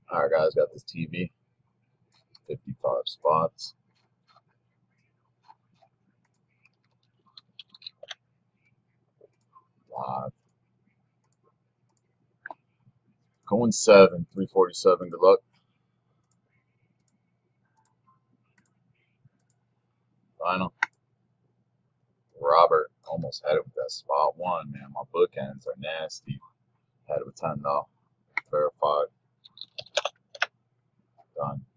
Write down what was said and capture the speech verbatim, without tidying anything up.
Alright guys, got this T V, fifty-five spots. Live. Going seven, three forty-seven, good luck. Final. Robert almost had it with that spot one, man. My bookends are nasty. Had it with ten though. Verified. Done.